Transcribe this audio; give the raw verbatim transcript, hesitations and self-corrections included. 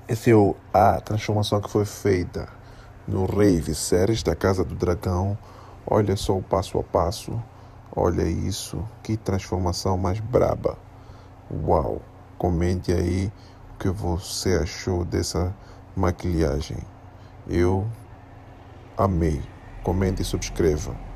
Essa é o- a transformação que foi feita no Rei Viserys da Casa do Dragão. Olha só o passo a passo. Olha isso. Que transformação mais braba. Uau. Comente aí o que você achou dessa maquilhagem. Eu amei. Comente e subscreva.